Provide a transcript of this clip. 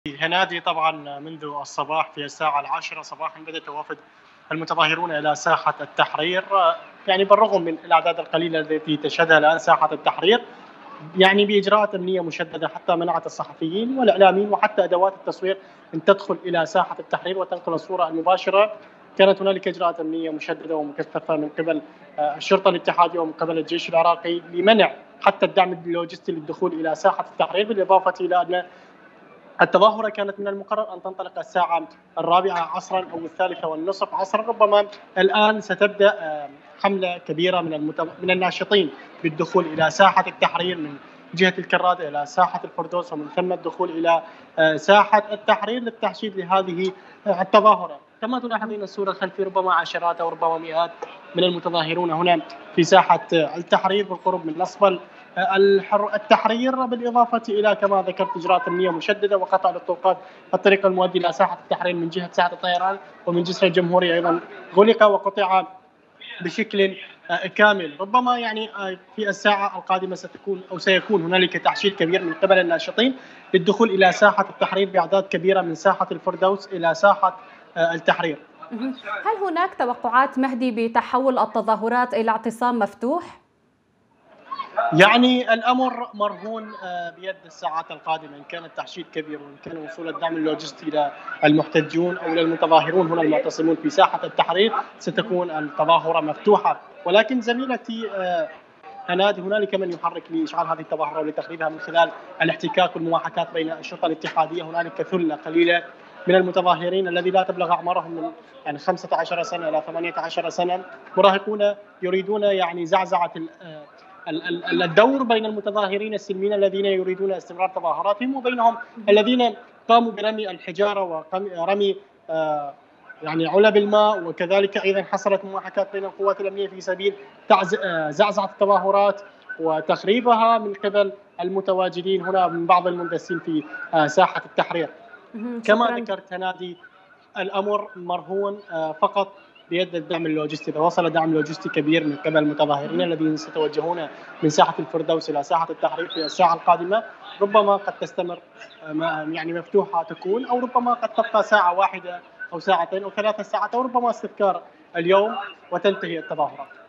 هنادي طبعا منذ الصباح في الساعة 10 صباحا بدأ توافد المتظاهرون إلى ساحة التحرير، يعني بالرغم من الأعداد القليلة التي تشهدها الآن ساحة التحرير، يعني بإجراءات أمنية مشددة حتى منعت الصحفيين والإعلاميين وحتى أدوات التصوير أن تدخل إلى ساحة التحرير وتنقل الصورة المباشرة. كانت هنالك إجراءات أمنية مشددة ومكثفة من قبل الشرطة الاتحادية ومن قبل الجيش العراقي لمنع حتى الدعم اللوجستي للدخول إلى ساحة التحرير، بالإضافة إلى أن التظاهرة كانت من المقرر أن تنطلق الساعة 4 عصرا أو 3:30 عصرا. ربما الآن ستبدأ حملة كبيرة من الناشطين بالدخول إلى ساحة التحرير من جهة الكرادة إلى ساحة الفردوس، ومن ثم الدخول إلى ساحة التحرير للتحشيد لهذه التظاهرة. كما تلاحظين الصورة الخلفية، ربما عشرات أو ربما مئات من المتظاهرون هنا في ساحة التحرير بالقرب من نصب التحرير، بالإضافة إلى كما ذكرت إجراءات أمنية مشددة وقطع للطرقات الطريق المؤدي إلى ساحة التحرير من جهة ساحة الطيران ومن جسر الجمهورية أيضا غلق وقطع بشكل كامل. ربما يعني في الساعة القادمة ستكون أو سيكون هنالك تحشيد كبير من قبل الناشطين للدخول إلى ساحة التحرير بأعداد كبيرة من ساحة الفردوس إلى ساحة التحرير. هل هناك توقعات مهدي بتحول التظاهرات إلى اعتصام مفتوح؟ يعني الامر مرهون بيد الساعات القادمه، ان كان التحشيد كبير وان كان وصول الدعم اللوجستي الى المحتجون او الى المتظاهرون هنا المعتصمون في ساحه التحرير ستكون التظاهره مفتوحه. ولكن زميلتي هنادي، هنالك من يحرك لاشعال هذه التظاهره ولتخريبها من خلال الاحتكاك والمواحكات بين الشرطه الاتحاديه. هنالك ثله قليله من المتظاهرين الذي لا تبلغ اعمارهم من يعني 15 سنه الى 18 سنه، مراهقون يريدون يعني زعزعه الدور بين المتظاهرين السلميين الذين يريدون استمرار تظاهراتهم وبينهم الذين قاموا برمي الحجاره ورمي يعني علب الماء، وكذلك ايضا حصلت مواحكات بين القوات الامنيه في سبيل زعزعه التظاهرات وتخريبها من قبل المتواجدين هنا من بعض المندسين في ساحه التحرير. كما ذكرت هنادي، الامر مرهون فقط بيد الدعم اللوجستي. اذا وصل دعم لوجستي كبير من قبل المتظاهرين الذين سيتوجهون من ساحه الفردوس الى ساحه التحرير في الساعه القادمه، ربما قد تستمر يعني مفتوحه تكون، او ربما قد تبقى ساعه واحده او ساعتين او 3 ساعات، او ربما استذكار اليوم وتنتهي التظاهرات.